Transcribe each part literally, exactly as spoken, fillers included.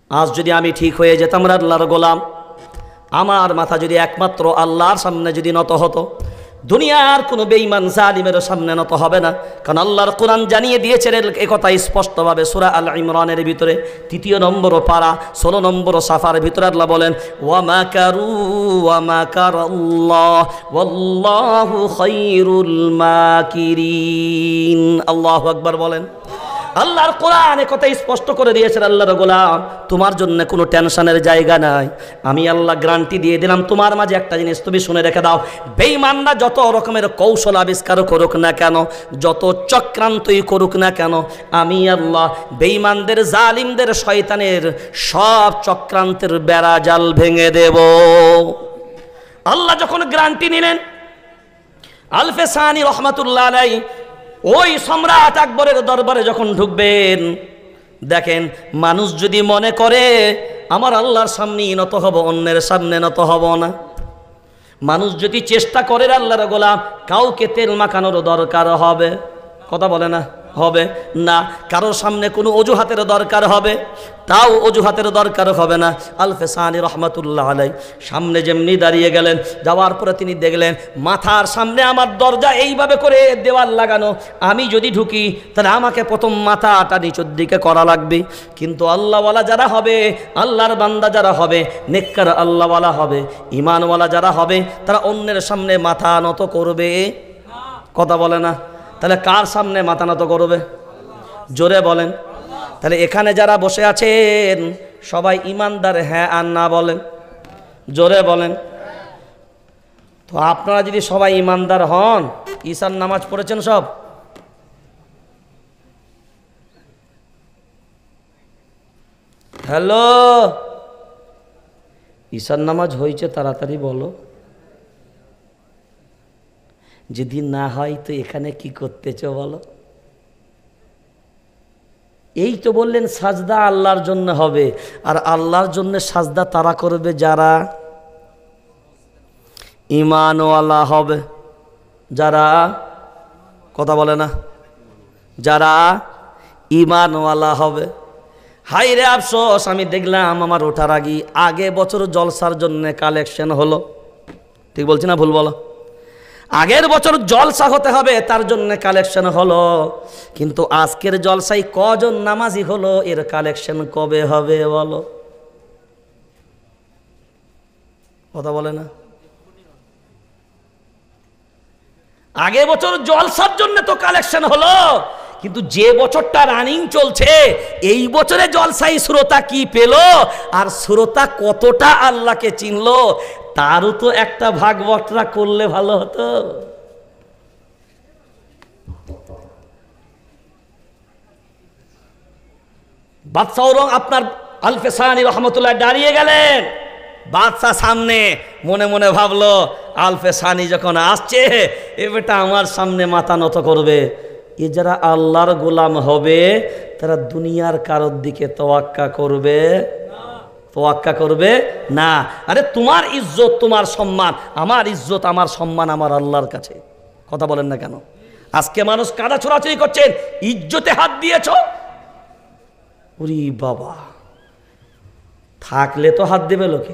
আজ যদি আমি ঠিক হয়ে যেতাম আল্লাহর গোলাম, আমার মাথা যদি একমাত্র আল্লাহর সামনে যদি নত হতো, দুনিয়ার কোনো বেঈমান জালিমের সামনে নত হবে না। কারণ আল্লাহর কোরআন জানিয়ে দিয়েছেন এই কথা স্পষ্টভাবে সূরা আল ইমরানের ভিতরে তৃতীয় নম্বর পারা ষোলো নম্বর সাফার ভিতরে আল্লাহ বলেন, ওয়া মাকারু ওয়া মাকারাল্লাহ ওয়াল্লাহু খায়রুল মাকিরিন। আল্লাহু আকবার বলেন। আল্লাহর কোরআনে কথা স্পষ্ট করে দিয়েছেন, আল্লাহর গোলাম তোমার জন্য কোনো টেনশনের জায়গা নাই। আমি আল্লাহ গ্যারান্টি দিয়ে দিলাম তোমার মাঝে একটা জিনিস তুমি শুনে রেখে দাও, বেঈমানরা যত রকমের কৌশল আবিষ্কার করুক না কেন, যত চক্রান্তই করুক না কেন, আমি আল্লাহ বেঈমানদের, জালিমদের, শয়তানের সব চক্রান্তের বেড়া জাল ভেঙে দেব। আল্লাহ যখন গ্যারান্টি নিলেন, আলফে সানি রহমাতুল্লাহ আলাইহি ওই সম্রাট আকবরের দরবারে যখন ঢুকবেন, দেখেন মানুষ যদি মনে করে আমার আল্লাহর সামনে নত হব, অন্যের সামনে নত হব না। মানুষ যদি চেষ্টা করে আল্লাহর গোলাম, কাউকে তেল মাখানোর দরকার হবে, কথা বলে না, হবে না। কারোর সামনে কোনো অজুহাতের দরকার হবে, তাও অজুহাতের দরকার হবে না। আলফে সানি রহমাতুল্লাহ আলাইহি সামনে যেমনি দাঁড়িয়ে গেলেন, যাওয়ার পরে তিনি দেখলেন মাথার সামনে আমার দরজা এইভাবে করে দেওয়াল লাগানো, আমি যদি ঢুকি তাহলে আমাকে প্রথম মাথাটা নিচের দিকে করা লাগবে। কিন্তু আল্লাহওয়ালা যারা হবে, আল্লাহর বান্দা যারা হবে, নেককার আল্লাহওয়ালা হবে, ইমানওয়ালা যারা হবে, তারা অন্যের সামনে মাথা নত করবে, কথা বলে না। তাহলে কার সামনে মাথা নত করবে? জোরে বলেন। তাহলে এখানে যারা বসে আছেন সবাই ইমানদার, হ্যাঁ আর না বলেন, জোরে বলেন। তো আপনারা যদি সবাই ইমানদার হন, ঈশার নামাজ পড়েছেন সব? হ্যালো, ঈশার নামাজ হয়েছে? তাড়াতাড়ি বলো। যদি না হয় তো এখানে কি করতেছ বলো? এই তো বললেন সাজদা আল্লাহর জন্য হবে, আর আল্লাহর জন্য সাজদা তারা করবে যারা ঈমানওয়ালা হবে, যারা, কথা বলে না, যারা ঈমানওয়ালা হবে। হাই রে আফসোস, আমি দেখলাম আমার ওঠার আগে আগে বছর জলসার জন্য কালেকশন হলো, ঠিক বলছি না ভুল বলো? আগের বছর জলসা হতে হবে তার জন্য কালেকশন হলো, কিন্তু আজকের জলসায় কজন নামাজি হলো এর কালেকশন কবে হবে বলো? কথা বলে না। আগে বছর জলসার জন্য তো কালেকশন হলো, কিন্তু যে বছরটা রানিং চলছে এই বছরে জলসাই শ্রোতা কি পেল, আর শ্রোতা কতটা আল্লাহকে চিনলো, তারও তো একটা ভাগ বটরা করলে ভালো হতো। বাদশাহ আপনার আলফে সানি রহমতুল্লাহ দাঁড়িয়ে গেলেন, বাদশাহ সামনে মনে মনে ভাবলো আলফে সানি যখন আসছে এ বেটা আমার সামনে মাথা নত করবে। এ যারা আল্লাহর গোলাম হবে তারা দুনিয়ার কারোর দিকে তোয়াক্কা করবে, তোয়াক্কা করবে না। আরে তোমার ইজ্জত, তোমার সম্মান, আমার ইজ্জত, আমার সম্মান আমার আল্লাহর কাছে, কথা বলেন না কেন? আজকে মানুষ কাদা ছোড়াছুড়ি করছেন, ইজ্জতে হাত দিয়েছ, ওরে বাবা, থাকলে তো হাত দেবে লোকে।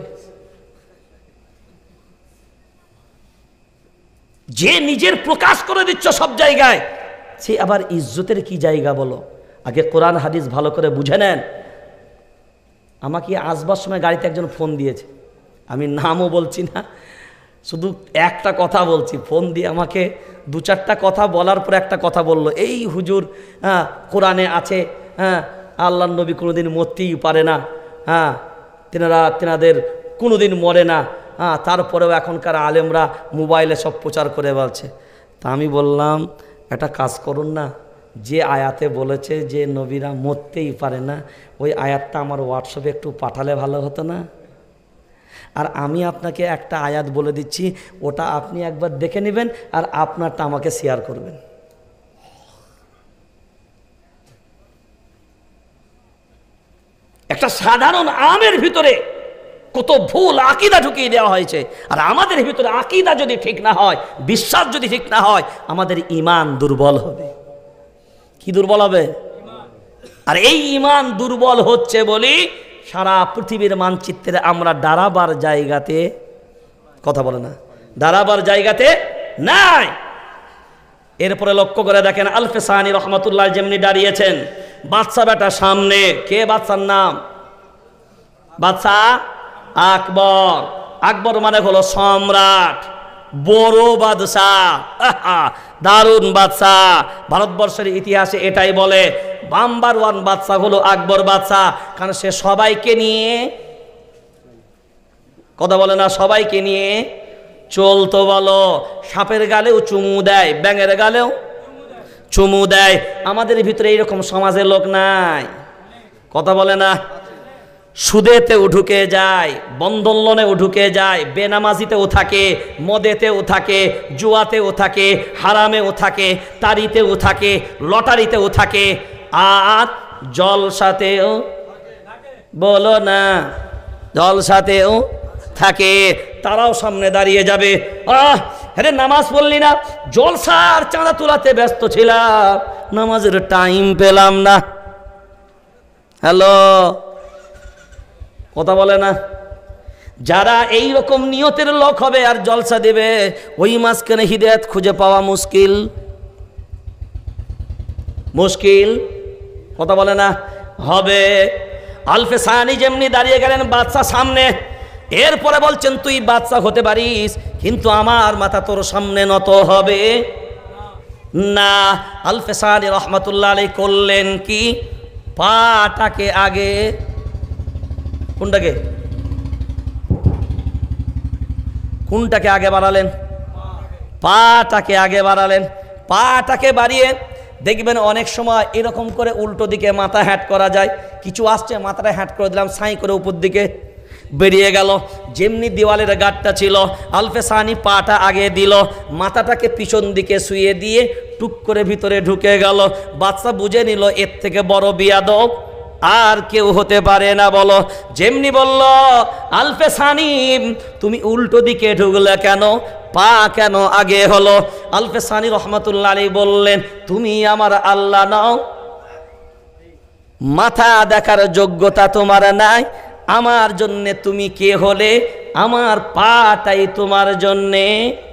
যে নিজের প্রকাশ করে দিচ্ছ সব জায়গায়, সে আবার ইজ্জতের কি জায়গা বলো? আগে কোরআন হাদিস ভালো করে বুঝে নেন। আমাকে আসবার সময় গাড়িতে একজন ফোন দিয়েছে, আমি নামও বলছি না, শুধু একটা কথা বলছি। ফোন দিয়ে আমাকে দু চারটা কথা বলার পর একটা কথা বলল, এই হুজুর, হ্যাঁ কোরআনে আছে, হ্যাঁ আল্লাহর নবী কোনোদিন মরতেই পারে না, হ্যাঁ তেনারা তেনাদের কোনোদিন মরে না, হ্যাঁ তারপরেও এখনকার আলেমরা মোবাইলে সব প্রচার করে বলছে। তা আমি বললাম একটা কাজ করুন না, যে আয়াতে বলেছে যে নবীরা মরতেই পারে না, ওই আয়াতটা আমার হোয়াটসঅ্যাপে একটু পাঠালে ভালো হতো না? আর আমি আপনাকে একটা আয়াত বলে দিচ্ছি, ওটা আপনি একবার দেখে নেবেন আর আপনারটা আমাকে শেয়ার করবেন। একটা সাধারণ আমের ভিতরে কত ভুল আকীদা ঢুকিয়ে দেওয়া হয়েছে, আর আমাদের ভিতরে আকীদা যদি ঠিক না হয়, বিশ্বাস যদি ঠিক না হয়, আমাদের ঈমান দুর্বল হবে। কি দুর্বল হবে? আর এই ঈমান দুর্বল হচ্ছে বলি সারা পৃথিবীর মানচিত্রে আমরা দাঁড়াবার জায়গাতে, কথা বলে না, দাঁড়াবার জায়গাতে নাই। এরপরে লক্ষ্য করে দেখেন আলফে সানি রহমতুল্লাহ যেমনি দাঁড়িয়েছেন, বাদশা বেটা সামনে। কে বাদশার নাম? বাদশা আকবর। আকবর মানে হলো সম্রাট, বড় বাদশাহ, দারুণ বাদশাহ। ভারতবর্ষের ইতিহাসে এটাই বলে নাম্বার ওয়ান বাদশাহ হলো আকবর বাদশাহ, কারণ সে সবাইকে নিয়ে, কথা বলে না, সবাইকে নিয়ে চলতো। বলো, সাপের গালেও চুমু দেয়, ব্যাঙের গালেও চুমু দেয়। আমাদের ভিতরে এইরকম সমাজের লোক নাই, কথা বলে না। সুদেতেও ঢুকে যায়, বন্ধন লোনেও ঢুকে যায়, বেনামাজিতেও থাকে, মদেতেও থাকে, জুয়াতেও থাকে, হারামেও থাকে, তারিতেও থাকে, লটারিতেও থাকে, আর জলসাতেও, বলো না, জলসাতেও থাকে। তারাও সামনে দাঁড়িয়ে যাবে, আহ আরে নামাজ পড়লি না, জলসার চাঁদা তোলাতে ব্যস্ত ছিলাম, নামাজের টাইম পেলাম না। হ্যালো, কথা বলে না। যারা এই রকম নিয়তের লোক হবে আর জলসা দেবে, ওই মাঝখানে হিদায়াত খুঁজে পাওয়া মুশকিল, মুশকিল, কথা বলে না, হবে। আলফে সানি যেমনি দাঁড়িয়ে গেলেন বাদশা সামনে, এরপরে বলছেন তুই বাদশা হতে পারিস, কিন্তু আমার মাথা তোর সামনে নত হবে না। আলফে সানি রহমতুল্লাহ আলাইহি করলেন কি, পাটাকে আগে, কোনটাকে কোনটাকে আগে বাড়ালেন, পাটাকে আগে বাড়ালেন। পাটাকে বাড়িয়ে দেখবেন অনেক সময় এরকম করে উল্টো দিকে মাথা হ্যাট করা যায়। কিছু আসছে, মাথাটা হ্যাট করে দিলাম, সাই করে উপর দিকে বেরিয়ে গেল। যেমনি দেওয়ালের গাঁটটা ছিল, আলফে সানি পাটা আগে দিল, মাথাটাকে পিছন দিকে শুয়ে দিয়ে টুক করে ভিতরে ঢুকে গেল। বাদশা বুঝে নিল এর থেকে বড় বিয়াদব আর কেউ হতে পারে না। বলো, যেমনি বলল আলফে সানি তুমি উল্টো দিকে ঢুকলে কেন, পা কেন আগে হলো? আলফে সানি রহমতুল্লাহ আলাইহি বললেন তুমি আমার আল্লাহ নাও, মাথা দেখার যোগ্যতা তোমার নাই, আমার জন্যে তুমি কে হলে? আমার পাটাই তোমার জন্যে,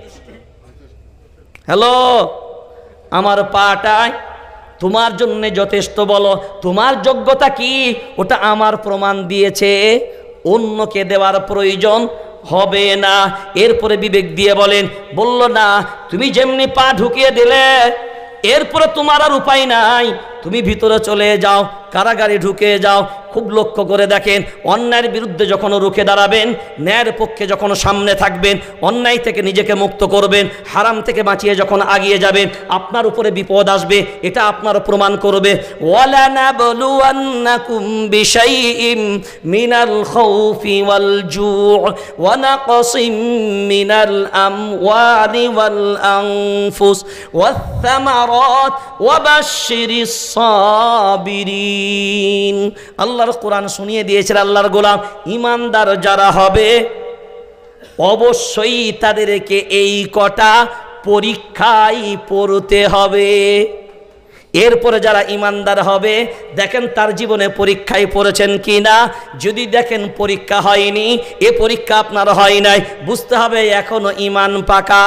হ্যালো, আমার পাটাই তোমার জন্য যথেষ্ট। বলো তোমার যোগ্যতা কি, ওটা আমার প্রমাণ দিয়েছে, অন্যকে দেওয়ার প্রয়োজন হবে না। এরপরে বিবেক দিয়ে বলেন, বলল না তুমি যেমনি পা ঢুকিয়ে দিলে, এরপরে তোমার আর উপায় নাই, তুমি ভিতরে চলে যাও, কারাগারে ঢুকে যাও। খুব লক্ষ্য করে দেখেন, অন্যায়ের বিরুদ্ধে যখন রুখে দাঁড়াবেন, ন্যায়ের পক্ষে যখন সামনে থাকবেন, অন্যায় থেকে নিজেকে মুক্ত করবেন, হারাম থেকে বাঁচিয়ে যখন আগিয়ে যাবেন, আপনার উপরে বিপদ আসবে, এটা আপনার প্রমাণ করবে। ওয়ালানাবলুওয়ান্নাকুম বিশাইইম মিনাল খাউফি ওয়াল জুউ ওয়া নাকসিম মিনাল আমওয়ালি ওয়াল আনফুস ওয়াস সামারাত ওয়া বাশশিরিস সাবিরিন। আল্লাহর কোরআন শুনিয়ে দিয়েছেন, আল্লাহর গোলাম ইমানদার যারা হবে অবশ্যই তাদেরকে এই কটা পরীক্ষায় পড়তে হবে। এরপরে যারা ইমানদার হবে, দেখেন তার জীবনে পরীক্ষায় পড়েছেন কি না। যদি দেখেন পরীক্ষা হয়নি, এ পরীক্ষা আপনার হয় নাই, বুঝতে হবে এখনো ইমান পাকা,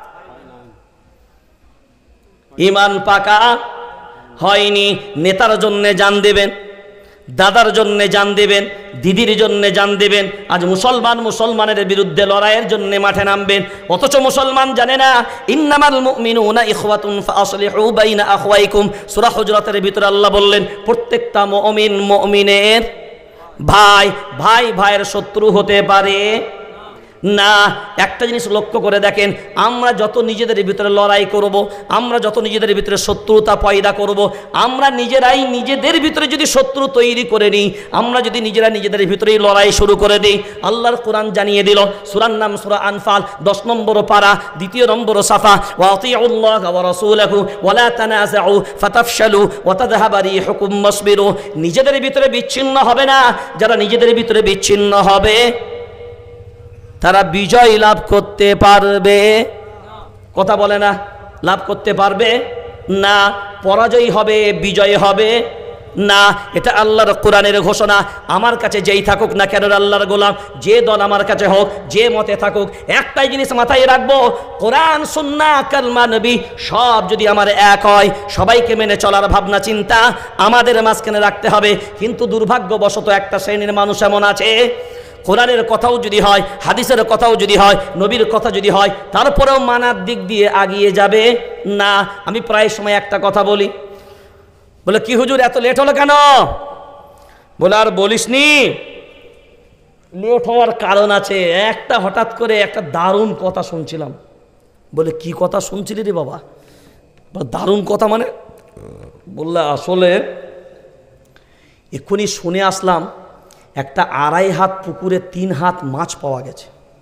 ইমান পাকা হয়নি। নেতার জন্যে জান দেবেন, দাদার জন্যে জান দেবেন, দিদির জন্যে জান দেবেন। আজ মুসলমান মুসলমানের বিরুদ্ধে লড়াইয়ের জন্য মাঠে নামবেন, অথচ মুসলমান জানে না ইন্নামাল মুমিনুনা ইখওয়াতুন ফাসলিহু বাইনা আখওয়াইকুম। সূরা হুজরাতের ভিতরে আল্লাহ বললেন প্রত্যেকটা মুমিন মুমিনের ভাই, ভাই ভাইয়ের শত্রু হতে পারে না। একটা জিনিস লক্ষ্য করে দেখেন, আমরা যত নিজেদের ভিতরে লড়াই করব, আমরা যত নিজেদের ভিতরে শত্রুতা পয়দা করব, আমরা নিজেরাই নিজেদের ভিতরে যদি শত্রু তৈরি করে নিই, আমরা যদি নিজেরা নিজেদের ভিতরেই লড়াই শুরু করে দিই, আল্লাহর কোরআন জানিয়ে দিল, সূরার নাম সূরা আনফাল, দশ নম্বর পারা, দ্বিতীয় নম্বর সাফা, ওয়া আতিউল্লাহ ওয়া রাসূলাহু ওয়া লা তানাযাউ ফাতাফশালু ওয়া তাযহাবা রিহুকুম ওয়াসবিরু। নিজেদের ভিতরে বিচ্ছিন্ন হবে না। যারা নিজেদের ভিতরে বিচ্ছিন্ন হবে তারা বিজয় লাভ করতে পারবে, কথা বলে না, লাভ করতে পারবে না। পরাজয় হবে, বিজয় হবে না, এটা আল্লাহর কোরআনের ঘোষণা। আমার কাছে যেই থাকুক না কেন আল্লাহর গোলাম, যে দল আমার কাছে হোক, যে মতে থাকুক, একটাই জিনিস মাথায় রাখবো, কোরআন সুন্নাহ কালমা নবী সব যদি আমার এক হয়, সবাইকে মেনে চলার ভাবনা চিন্তা আমাদের মাঝখানে রাখতে হবে। কিন্তু দুর্ভাগ্যবশত একটা শ্রেণীর মানুষ এমন আছে, কোরআনের কথাও যদি হয়, হাদিসের কথাও যদি হয়, নবীর কথা যদি হয়, তারপরেও মানার দিক দিয়ে আগিয়ে যাবে না। আমি প্রায় সময় একটা কথা বলি, বলে কি হুজুর এত লেট হলো কেন? বলে আর বলিসনি, লেট হওয়ার কারণ আছে। একটা হঠাৎ করে একটা দারুণ কথা শুনছিলাম। বলে কি কথা শুনছিলি রে বাবা? দারুণ কথা মানে? বললে আসলে এক্ষুনি শুনে আসলাম একটা আড়াই হাত পুকুরে তিন হাত মাছ পাওয়া গেছে।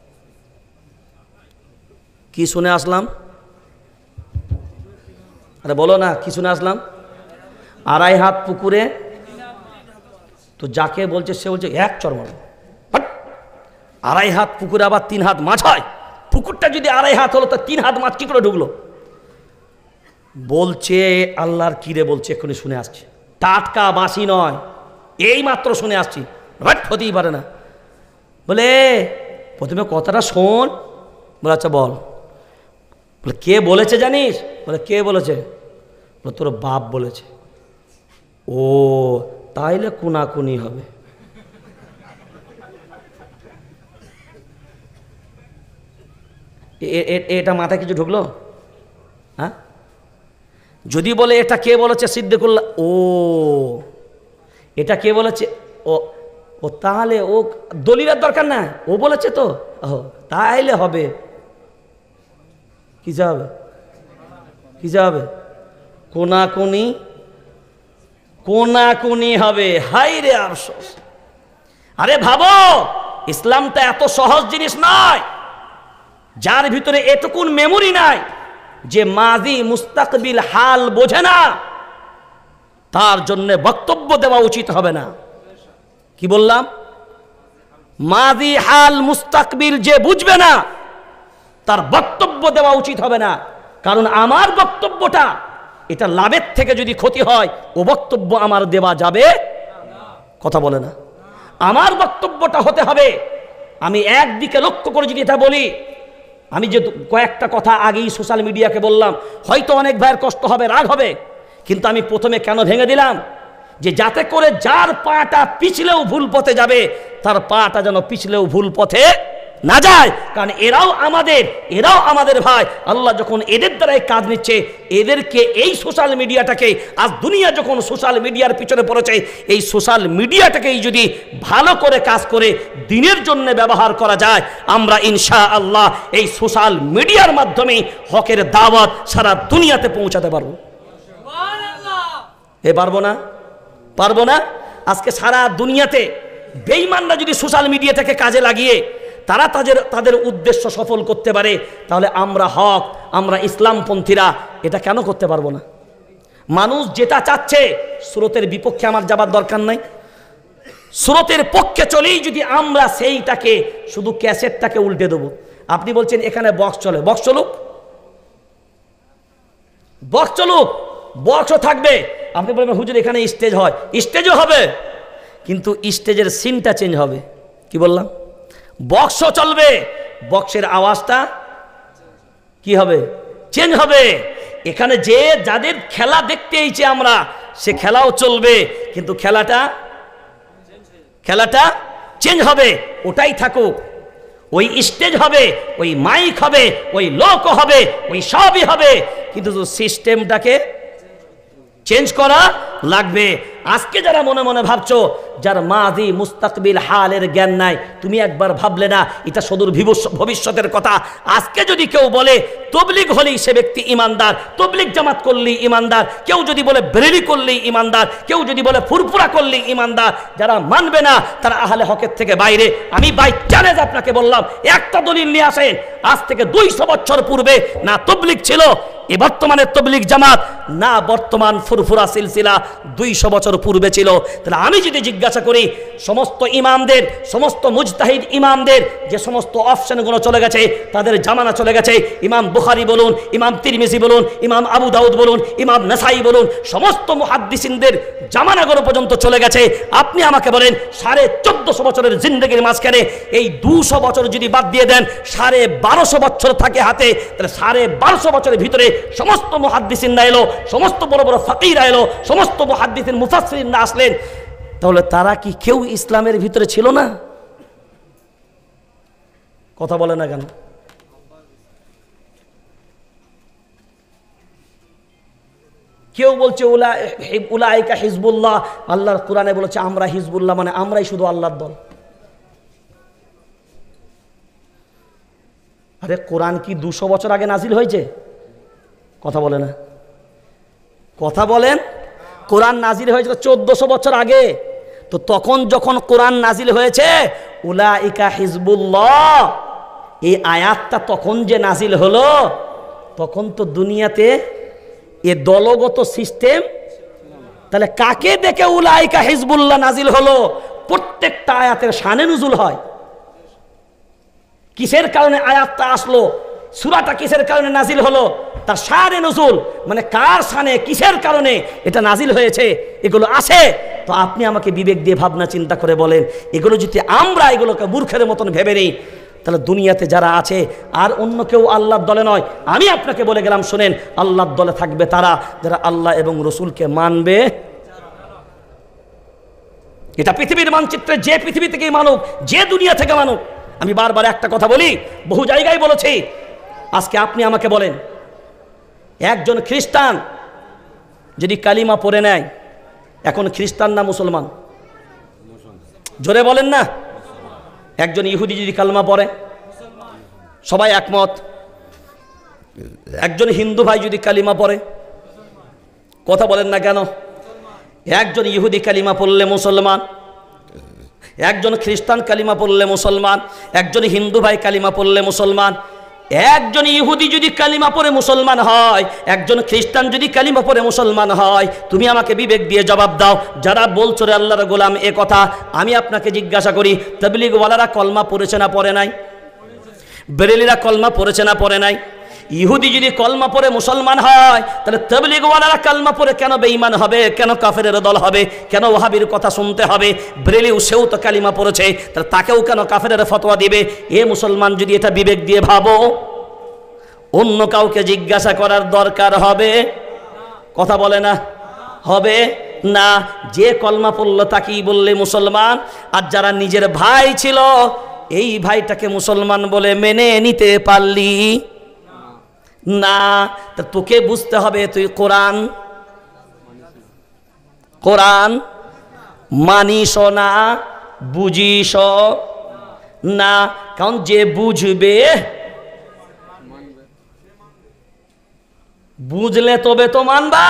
কি শুনে আসলাম? আরে বলো না, কি শুনে আসলাম? আড়াই হাত পুকুরে। তো যাকে বলছে সে বলছে এক চর্ম, আড়াই হাত পুকুরে আবার তিন হাত মাছ হয়? পুকুরটা যদি আড়াই হাত হলো তো তিন হাত মাছ কি করে ঢুকলো? বলছে আল্লাহর কিরে বলছে, এক্ষুনি শুনে আসছি, টাটকা বাসি নয়, এই মাত্র শুনে আসছি, হতেই পারে না। বলে প্রথমে কথাটা শোন। বলে আচ্ছা বল। বলে কে বলেছে জানিস? বলে কে বলেছে? বলে তোর বাপ বলেছে। ও তাইলে কোনাকুনি হবে। এটা মাথায় কিছু ঢুকলো? হ্যাঁ, যদি বলে এটা কে বলেছে সিদ্দিকুল্লাহ, ও এটা কে বলেছে, ও ও তাহলে ও দলিলের দরকার না, ও বলেছে তো, ও তাইলে হবে। কি যাবে? কি যাবে? কোনাকুনি, কোনাকুনি হবে। হাই রে আফসোস। আরে ভাবো, ইসলামটা এত সহজ জিনিস নয়। যার ভিতরে এটুকুন মেমোরি নাই যে মাজি মুস্তাকবিল হাল বোঝে না, তার জন্য বক্তব্য দেওয়া উচিত হবে না। কি বললাম? মাজি হাল মুস্তাকবিল যে বুঝবে না, তার বক্তব্য দেওয়া উচিত হবে না। কারণ আমার বক্তব্যটা এটা লাভের থেকে যদি ক্ষতি হয়, ও বক্তব্য আমার দেওয়া যাবে? কথা বলে না। আমার বক্তব্যটা হতে হবে, আমি একদিকে লক্ষ্য করে যদি এটা বলি, আমি যে কয়েকটা কথা আগেই সোশ্যাল মিডিয়াকে বললাম, হয়তো অনেক ভাইয়ের কষ্ট হবে, রাগ হবে, কিন্তু আমি প্রথমে কেন ভেঙে দিলাম? যে যাতে করে যার পাটা পিছলেও ভুল পথে যাবে, তার পাটা যেন পিছলেও ভুল পথে না যায়। কারণ এরাও আমাদের এরাও আমাদের ভাই। আল্লাহ যখন এদের দ্বারাই কাজ নিচ্ছে, এদেরকে এই সোশ্যাল মিডিয়াটাকে, আজ দুনিয়া যখন সোশ্যাল মিডিয়ার পিছনে পড়েছে, এই সোশ্যাল মিডিয়াটাকেই যদি ভালো করে কাজ করে দিনের জন্য ব্যবহার করা যায়, আমরা ইনশাআল্লাহ এই সোশ্যাল মিডিয়ার মাধ্যমে হকের দাওয়াত সারা দুনিয়াতে পৌঁছাতে পারবো। এ পারবো না? পারবো না? আজকে সারা দুনিয়াতে বেঈমানরা যদি সোশ্যাল মিডিয়াটাকে কাজে লাগিয়ে তারা তাদের তাদের উদ্দেশ্য সফল করতে পারে, তাহলে আমরা হক, আমরা ইসলামপন্থীরা এটা কেন করতে পারবো না? মানুষ যেটা চাচ্ছে, স্রোতের বিপক্ষে আমার যাবার দরকার নাই। স্রোতের পক্ষে চলেই যদি আমরা সেইটাকে, শুধু ক্যাসেটটাকে উল্টে দেবো। আপনি বলছেন এখানে বক্স চলে, বক্স চলুক, বক্স চলুক, বক্সও থাকবে। আপনি বলবেন হুজুর এখানে স্টেজ হয়, স্টেজও হবে, কিন্তু স্টেজের সিনটা চেঞ্জ হবে। কি বললাম? বক্সও চলবে, বক্সের আওয়াজটা কি হবে? চেঞ্জ হবে। এখানে যে যাদের খেলা দেখতে এইছে আমরা, সে খেলাও চলবে, কিন্তু খেলাটা খেলাটা চেঞ্জ হবে। ওটাই থাকুক, ওই স্টেজ হবে, ওই মাইক হবে, ওই লোক হবে, ওই সবই হবে, কিন্তু সিস্টেমটাকে চেঞ্জ করা লাগবে। আজকে যারা মনে মনে ভাবছো যার মাজি মুস্তাকবিল হালের জ্ঞান নাই, তুমি একবার ভাবলে না এটা সদূর ভবিষ্যতের কথা। আজকে যদি কেউ বলে তবলিগ হলেই সে ব্যক্তি ইমানদার, তবলিগ জামাত করলেই ইমানদার, কেউ যদি বলে বেরেলি করলেই ইমানদার, কেউ যদি বলে ফুরফুরা করলেই ইমানদার, যারা মানবে না তারা আহলে হকের থেকে বাইরে। আমি বাই চ্যালেঞ্জ আপনাকে বললাম, একটা দলিল নিয়ে আসেন আজ থেকে দুইশো বছর পূর্বে না তবলিগ ছিল, এ বর্তমানে তবলিগ জামাত না বর্তমান ফুরফুরা সিলসিলা দুইশো বছর পূর্বে ছিল। তাহলে আমি যদি জিজ্ঞাসা করি সমস্ত ইমামদের, সমস্ত মুজতাহিদ ইমামদের যে সমস্ত অপশনগুলো চলে গেছে, তাদের জামানা চলে গেছে, ইমাম বুখারী বলুন, ইমাম তিরমিজি বলুন, ইমাম আবু দাউদ বলুন, ইমাম নাসাই বলুন, সমস্ত মুহাদ্দিসিনদের জামানাগুলো পর্যন্ত চলে গেছে। আপনি আমাকে বলেন সাড়ে চোদ্দশো বছরের জিন্দেগির মাঝখানে এই দুশো বছর যদি বাদ দিয়ে দেন, সাড়ে বারোশো বছর থাকে হাতে, তাহলে সাড়ে বারোশো বছরের ভিতরে সমস্ত মুহাদ্দিসিনরা এলো, সমস্ত বড় বড় ফাকিহরা এলো, সমস্ত মুহাদ্দিসিন মুফাসসিরিনরা আসলেন। তাহলে তারা কি কেউ ইসলামের ভিতরে ছিল না? কথা বলে না কেন? কেউ বলছে উলা উলাইকা হিজবুল্লাহ, আল্লাহর কোরআনে বলেছে আমরা হিজবুল্লাহ, মানে আমরাই শুধু আল্লাহর দল। আরে কোরআন কি দুশো বছর আগে নাজিল হয়েছে? কথা বলে না, কথা বলেন। কোরআন নাজিল হয়েছিল চোদ্দশো বছর আগে। তো তখন যখন কোরআন নাজিল হয়েছে উলাইকা হিজবুল্লাহ, এই আয়াতটা তখন যে নাজিল হলো, তখন তো দুনিয়াতে এ দলগত সিস্টেম। তাহলে কাকে দেখে উলাইকা হিজবুল্লাহ নাজিল হলো? প্রত্যেকটা আয়াতের শানে নুজুল হয়। কিসের কারণে আয়াতটা আসলো, সূরাটা কিসের কারণে নাজিল হলো, তার শানে নুজুল, মানে কার শানে কিসের কারণে এটা নাজিল হয়েছে, এগুলো আসে। তো আপনি আমাকে বিবেক দিয়ে ভাবনা চিন্তা করে বলেন, এগুলো যদি আমরা এগুলোকে মূর্খের মতন ভেবে নিই, তাহলে দুনিয়াতে যারা আছে আর অন্য কেউ আল্লাহর দলে নয়। আমি আপনাকে বলে গেলাম, শোনেন, আল্লাহর দলে থাকবে তারা যারা আল্লাহ এবং রসুলকে মানবে। এটা পৃথিবীর মানচিত্রে যে পৃথিবী থেকেই মানুক, যে দুনিয়া থেকে মানুক। আমি বারবার একটা কথা বলি, বহু জায়গায় বলেছি, আজকে আপনি আমাকে বলেন, একজন খ্রিস্টান যদি কালিমা পড়ে নেয়, এখন খ্রিস্টান না মুসলমান? জোরে বলেন না। একজন ইহুদি যদি কালমা পড়ে, সবাই একমত। একজন হিন্দু ভাই যদি কালিমা পড়ে, কথা বলেন না কেন? একজন ইহুদি কালিমা পড়লে মুসলমান, একজন খ্রিস্টান কালিমা পড়লে মুসলমান, একজন হিন্দু ভাই কালিমা পড়লে মুসলমান। একজন ইহুদি যদি কালিমা পড়ে মুসলমান হয়, একজন খ্রিস্টান যদি কালিমা পড়ে মুসলমান হয়, তুমি আমাকে বিবেক দিয়ে জবাব দাও, যারা বলছো রে আল্লাহর গোলাম এ কথা, আমি আপনাকে জিজ্ঞাসা করি, তাবলীগওয়ালারা কলমা পড়েছে না পড়ে নাই? বেরেলিরা কলমা পড়েছে না পড়ে নাই? ইহুদি যদি কলমা পড়ে মুসলমান হয়, তাহলে তাবলীগওয়ালারা কলমা পড়ে কেন বেঈমান হবে, কেন কাফেরের দল হবে, কেন ওহাবির কথা শুনতে হবে? বেরেলিও সেও তো কালিমা পড়েছে, তাহলে তাকেও কেন কাফেরের ফতোয়া দিবে? এ মুসলমান যদি এটা বিবেক দিয়ে ভাবো, অন্য কাউকে জিজ্ঞাসা করার দরকার হবে? কথা বলে না, হবে না। যে কলমা পড়লো তাকেই বললে মুসলমান। আর যারা নিজের ভাই ছিল, এই ভাইটাকে মুসলমান বলে মেনে নিতে পারলি না, তা তোকে বুঝতে হবে তুই কোরআন কোরআন মানিস না, বুঝিস না। কারণ যে বুঝবে, বুঝলে তবে তো মানবা।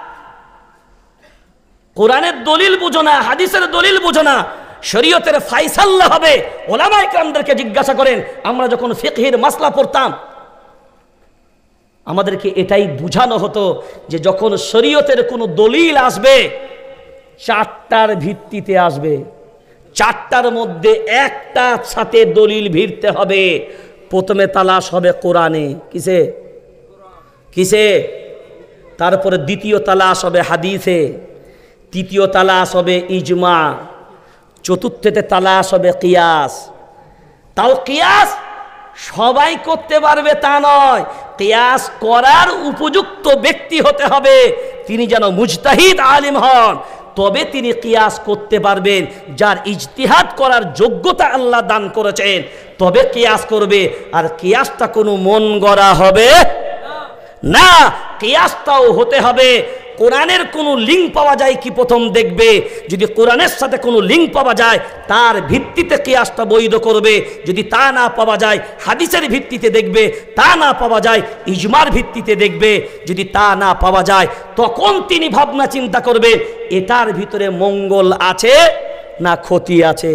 কোরআনের দলিল বুঝো না, হাদিসের দলিল বুঝো না, শরীয়তের ফায়সালা হবে। ওলামায়ে কেরামদেরকে জিজ্ঞাসা করেন, আমরা যখন ফিকহের মাসলা পড়তাম, আমাদেরকে এটাই বুঝানো হতো যে যখন শরীয়তের কোনো দলিল আসবে, চারটার ভিত্তিতে আসবে, চারটার মধ্যে একটা সাথে দলিল ভিড়তে হবে। প্রথমে তালাশ হবে কোরআনে, কিসে কিসে তারপরে দ্বিতীয় তালাশ হবে হাদিসে, তৃতীয় তালাশ হবে ইজমা, চতুর্থতে তালাশ হবে কিয়াস। তাও কিয়াস সবাই করতে পারবে তা নয়, কিয়াস করার উপযুক্ত ব্যক্তি হতে হবে, তিনি যেন মুজতাহিদ আলিম হন, তবে তিনি কিয়াস করতে পারবেন। যার ইজতিহাদ করার যোগ্যতা আল্লাহ দান করেছেন, তবে কিয়াস করবে। আর কিয়াসটা কোনো মন গড়া হবে না, কিয়াসটাও হতে হবে কোরআনের কোনো লিঙ্ক পাওয়া যায় কি প্রথম দেখবে। যদি কোরআনের সাথে কোনো লিঙ্ক পাওয়া যায়, তার ভিত্তিতে কিয়াসটা বৈধ করবে। যদি তা না পাওয়া যায়, হাদিসের ভিত্তিতে দেখবে। তা না পাওয়া যায়, ইজমার ভিত্তিতে দেখবে। যদি তা না পাওয়া যায়, তখন তিনি ভাবনা চিন্তা করবে এটার ভিতরে মঙ্গল আছে না ক্ষতি আছে।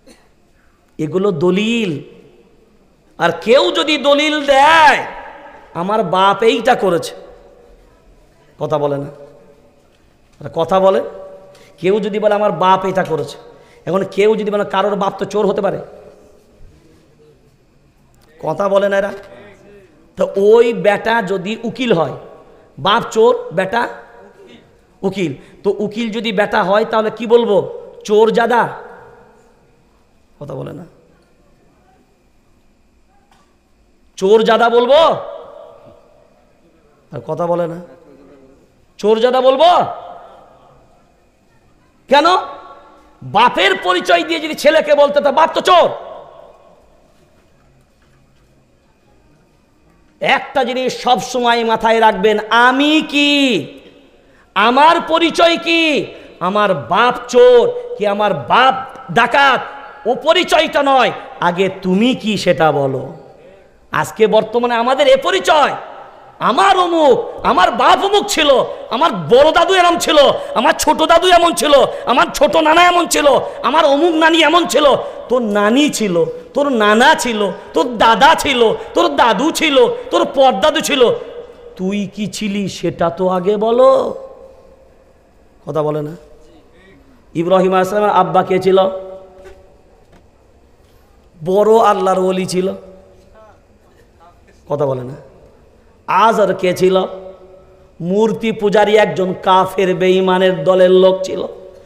এগুলো দলিল। আর কেউ যদি দলিল দেয়, আমার বাপ এইটা করেছে। কথা বলে না, কথা বলে। কেউ যদি বলে আমার বাপ এটা করেছে, এখন কেউ যদি বলে কারোর বাপ তো চোর হতে পারে, কথা বলে না এরা। তো ওই বেটা যদি উকিল হয়, বাপ চোর বেটা উকিল, তো উকিল যদি বেটা হয় তাহলে কি বলবো? চোর জাদা। কথা বলে না, চোর জাদা বলবো? আর কথা বলে না, চোর জাদা বলবো কেন? বাপের পরিচয় দিয়ে যদি ছেলেকে বলতে তো বাপ তো চোর। একটা জিনিস সব সময় মাথায় রাখবেন, আমি কি, আমার পরিচয় কি? আমার বাপ চোর কি আমার বাপ ডাকাত, ও পরিচয়টা নয়, আগে তুমি কি সেটা বলো। আজকে বর্তমানে আমাদের এ পরিচয়, আমার অমুক, আমার বাপ অমুক ছিল, আমার বড় দাদু এমন ছিল, আমার ছোট দাদু এমন ছিল, আমার ছোট নানা এমন ছিল, আমার অমুক নানি এমন ছিল। তোর নানি ছিল, তোর নানা ছিল, তোর দাদা ছিল, তোর দাদু ছিল, তোর পরদাদু ছিল, তুই কি ছিলি সেটা তো আগে বলো। কথা বলে না। ইব্রাহিম আলাইহিস সালামের আব্বা কে ছিল? বড় আল্লাহর ওলি ছিল। কথা বলে না। আজর কে ছিল? মূর্তি পূজারী একজন কাফের বেঈমানের দলের লোক ছিল।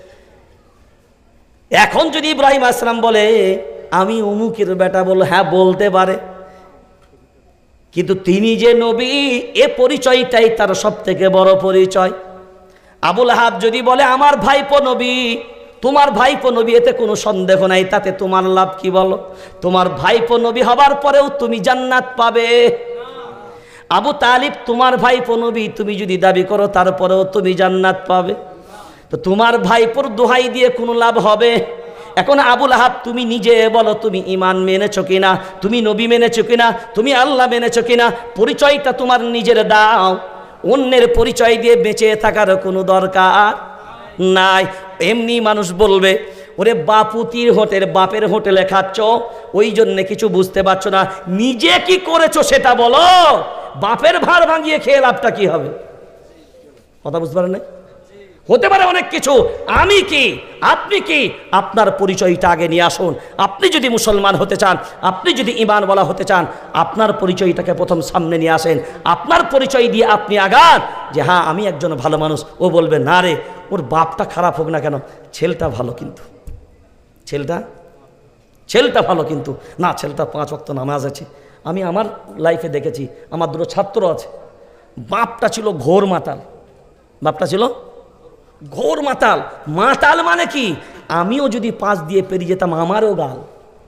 এখন যদি ইব্রাহিম আলাইহিস সালাম বলে আমি অমুকের বেটা, বলল হ্যাঁ বলতে পারে, কিন্তু তিনি যে নবী এ পরিচয়টাই তার সব থেকে বড় পরিচয়। আবুল আহাব যদি বলে আমার ভাইপো নবী, তোমার ভাইপো নবী, এতে কোনো সন্দেহ নাই, তাতে তোমার লাভ কি বলো? তোমার ভাইপো নবী হবার পরেও তুমি জান্নাত পাবে। আবু তালিব তোমার ভাইপো নবী, তুমি যদি দাবি করো তারপরেও তুমি জান্নাত পাবে। তো তোমার ভাইপোর দোহাই দিয়ে কোনো লাভ হবে? এখন আবুল আহাব তুমি নিজে বলো, তুমি ঈমান মেনেছো কিনা, তুমি নবী মেনেছো কিনা, তুমি আল্লাহ মেনেছো কিনা? পরিচয়টা তোমার নিজের দাও, অন্যের পরিচয় দিয়ে বেঁচে থাকার কোনো দরকার নাই। এমনি মানুষ বলবে ওরে বাপুতির হোটেল, বাপের হোটেলে খাচ্ছ ওই জন্যে কিছু বুঝতে পারছো না, নিজে কি করেছো সেটা বলো। বাপের ভার ভাঙিয়ে খেয়ে লাভটা কি হবে? কথা বুঝতে পারেন না? হতে পারে অনেক কিছু, আমি কি, আপনি কি, আপনার পরিচয়টা আগে নিয়ে আসুন। আপনি যদি মুসলমান হতে চান, আপনি যদি ঈমানওয়ালা হতে চান, আপনার পরিচয়টাকে প্রথম সামনে নিয়ে আসেন। আপনার পরিচয় দিয়ে আপনি আগান যে হ্যাঁ আমি একজন ভালো মানুষ। ও বলবে না রে, ওর বাপটা খারাপ হোক না কেন, ছেলেটা ভালো, কিন্তু ছেলেটা ছেলেটা ভালো, কিন্তু না ছেলেটা পাঁচ ওয়াক্ত নামাজ আছে। আমি আমার লাইফে দেখেছি, আমার দুটো ছাত্র আছে, বাপটা ছিল ঘোর মাতাল। বাপটা ছিল ঘোর মাতাল। মাতাল মানে কি? আমিও যদি পাশ দিয়ে পেরিয়ে যেতাম আমারও গাল।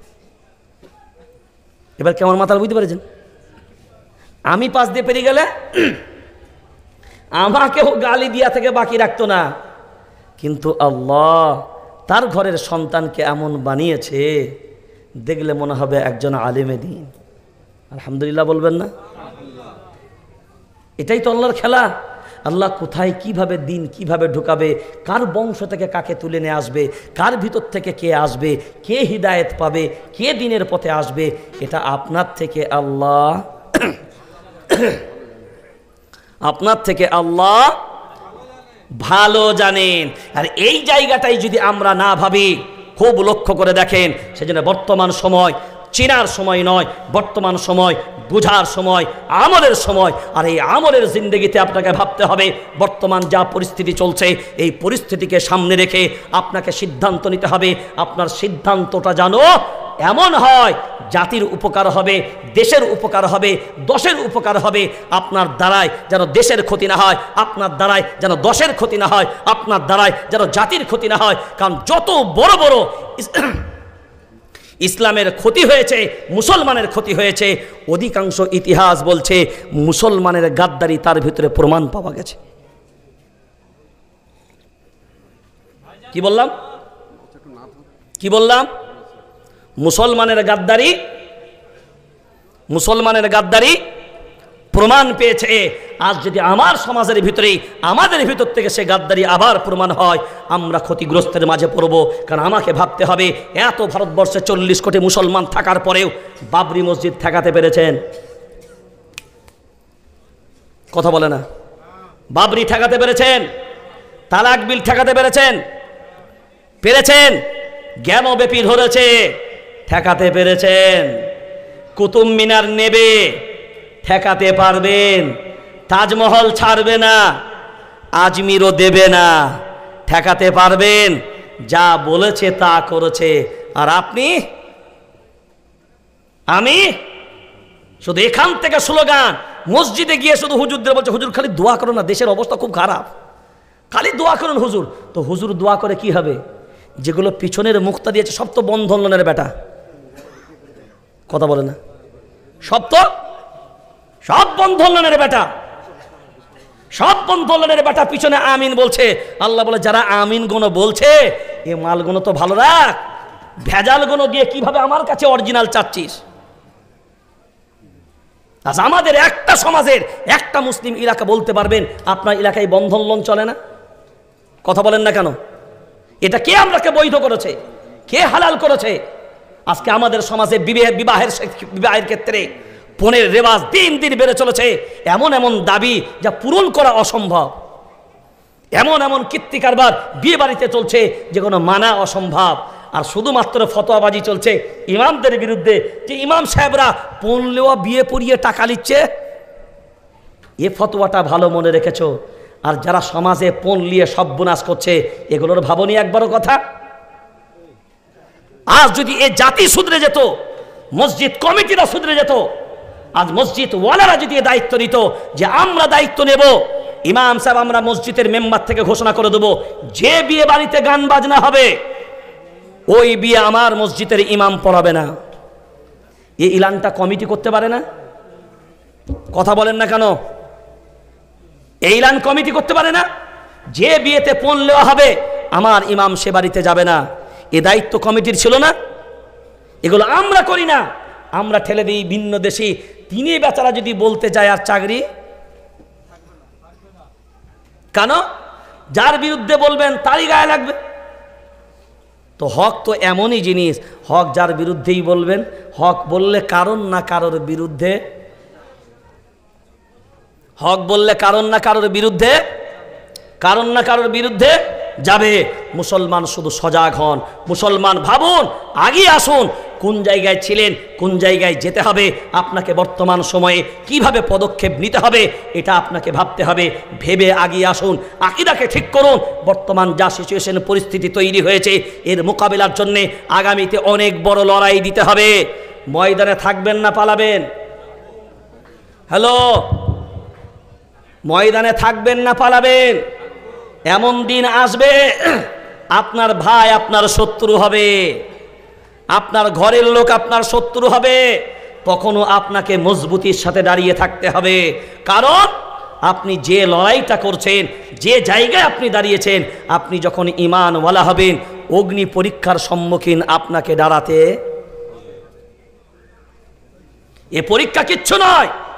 এবার কেমন মাতাল বুঝতে পেরেছেন? আমি পাশ দিয়ে পেরিয়ে গেলে আমাকেও গালি দিয়া থেকে বাকি রাখতো না। কিন্তু আল্লাহ তার ঘরের সন্তানকে এমন বানিয়েছে, দেখলে মনে হবে একজন আলেমে দ্বীন। আলহামদুলিল্লাহ বলবেন না? এটাই তো আল্লাহর খেলা। আল্লাহ কোথায় কিভাবে দিন কিভাবে ঢুকাবে, কার বংশ থেকে কাকে তুলে নিয়ে আসবে, কার ভিতর থেকে কে আসবে, কে হিদায়েত পাবে, কে দিনের পথে আসবে, এটা আপনার থেকে আল্লাহ আপনার থেকে আল্লাহ ভালো জানেন। আর এই জায়গাটাই যদি আমরা না ভাবি, খুব লক্ষ্য করে দেখেন, সেজন্য বর্তমান সময় চেনার সময় নয়, বর্তমান সময় বুঝার সময়, আমলের সময়। আর এই আমলের জিন্দগিতে আপনাকে ভাবতে হবে বর্তমান যা পরিস্থিতি চলছে, এই পরিস্থিতিকে সামনে রেখে আপনাকে সিদ্ধান্ত নিতে হবে। আপনার সিদ্ধান্তটা জানো এমন হয় জাতির উপকার হবে, দেশের উপকার হবে, দশের উপকার হবে। আপনার দ্বারায় যেন দেশের ক্ষতি না হয়, আপনার দ্বারায় যেন দশের ক্ষতি না হয়, আপনার দ্বারায় যেন জাতির ক্ষতি না হয়। কারণ যত বড় বড় ইসলামের ক্ষতি হয়েছে, মুসলমানের ক্ষতি হয়েছে, অধিকাংশ ইতিহাস বলছে মুসলমানের গাদ্দারি তার ভিতরে প্রমাণ পাওয়া গেছে। কি বললাম কি বললাম মুসলমানের গাদ্দারি মুসলমানের গাদ্দারি প্রমাণ পেয়েছে। আজ যদি আমার সমাজের ভিতরে, আমাদের ভিতর থেকে সে গাদ্দারি আবার প্রমাণ হয়, আমরা ক্ষতিগ্রস্তের মাঝে পড়ব। কারণ আমাকে ভাবতে হবে, এত ভারতবর্ষে চল্লিশ কোটি মুসলমান থাকার পরেও বাবরি মসজিদ ঠেকাতে পেরেছেন? কথা বলে না। বাবরি ঠেকাতে পেরেছেন, তালাক বিল ঠেকাতে পেরেছেন, পেরেছেন। জ্ঞানব্যাপী ধরেছে, ঠেকাতে পেরেছেন। কুতুব মিনার নেবে, ঠেকাতে পারবেন। তাজমহল ছাড়বে না, আজমিরও দেবে না, ঠেকাতে পারবেন। যা বলেছে তা করেছে। আর আপনি, আমি শুধু এখান থেকে স্লোগান, মসজিদে গিয়ে শুধু হুজুরদের বলছে হুজুর খালি দোয়া করো না, দেশের অবস্থা খুব খারাপ, খালি দোয়া করুন হুজুর। তো হুজুর দোয়া করে কি হবে? যেগুলো পিছনের মুক্তা দিয়েছে সব তো বন্ধন লোনের বেটা। কথা বলে না, সব তো সব বন্ধন লোনের বেটা, সব বন্ধন লোনের বেটা পিছনে আমিন বলছে। আল্লাহ বলে যারা আমিন গুলো বলছে এ মালগুলো তো ভালো রাখ, ভেজাল গুলো দিয়ে কিভাবে আমার কাছে অরিজিনাল চাচ্ছিস? আজ আমাদের একটা সমাজের একটা মুসলিম এলাকা বলতে পারবেন আপনার এলাকায় বন্ধন লোন চলে না? কথা বলেন না কেন? এটা কে আমরাকে বৈধ করেছে? কে হালাল করেছে? আজকে আমাদের সমাজে বিবাহের বিবাহের বিবাহের ক্ষেত্রে পণের রেওয়াজ দিন দিন বেড়ে চলেছে। এমন এমন দাবি যা পূরণ করা অসম্ভব, এমন এমন কীর্তি কারবার বিয়ে বাড়িতে চলছে যেগুলো মানা অসম্ভব। আর শুধুমাত্র ফতোয়াবাজি চলছে ইমামদের বিরুদ্ধে, যে ইমাম সাহেবরা পণ লেওয়া বিয়ে পড়িয়ে টাকা নিচ্ছে। এ ফতোয়াটা ভালো মনে রেখেছো। আর যারা সমাজে পণ নিয়ে সর্বনাশ করছে এগুলোর ভাবনি একবারও কথা। আজ যদি এ জাতি শুধরে যেত, মসজিদ কমিটিরা শুধরে যেত, আজ মসজিদ ওয়ালারা যদি এ দায়িত্ব নিত যে আমরা দায়িত্ব নেব, ইমাম সাহেব আমরা মসজিদের মেম্বার থেকে ঘোষণা করে দেব যে বিয়ে বাড়িতে গান বাজনা হবে ওই বিয়ে আমার মসজিদের ইমাম পড়াবে না। এই ইলানটা কমিটি করতে পারে না? কথা বলেন না কেন? এই ইলান কমিটি করতে পারে না? যে বিয়েতে পণ নেওয়া হবে আমার ইমাম সে বাড়িতে যাবে না, এ দায়িত্ব কমিটির ছিল না? এগুলো আমরা করি না, আমরা ঠেলে দিই ভিন্ন দেশি। তিনি বেচারা যদি বলতে যায় আর চাকরি কেন? যার বিরুদ্ধে বলবেন তারই গায়ে লাগবে। তো হক তো এমনই জিনিস, হক যার বিরুদ্ধেই বলবেন, হক বললে কারণ না কারোর বিরুদ্ধে, হক বললে কারণ না কারোর বিরুদ্ধে, কারণ না কারোর বিরুদ্ধে যাবে। মুসলমান শুধু সজাগ হন, মুসলমান ভাবুন, আগে আসুন কোন জায়গায় ছিলেন, কোন জায়গায় যেতে হবে, আপনাকে বর্তমান সময়ে কিভাবে পদক্ষেপ নিতে হবে এটা আপনাকে ভাবতে হবে। ভেবে আগিয়ে আসুন, আকীদাকে ঠিক করুন। বর্তমান যা সিচুয়েশন পরিস্থিতি তৈরি হয়েছে এর মোকাবিলার জন্য আগামীতে অনেক বড় লড়াই দিতে হবে। ময়দানে থাকবেন না পালাবেন? হ্যালো, ময়দানে থাকবেন না পালাবেন? এমন দিন আসবে আপনার ভাই আপনার শত্রু হবে, আপনার ঘরের লোক আপনার শত্রু হবে। তখনও আপনাকে মজবুতির সাথে দাঁড়িয়ে থাকতে হবে, কারণ আপনি যে লড়াইটা করছেন, যে জায়গায় আপনি দাঁড়িয়েছেন, আপনি যখন ঈমানওয়ালা হবেন অগ্নি পরীক্ষার সম্মুখীন আপনাকে দাঁড়াতে। এ পরীক্ষা কিচ্ছু নয়।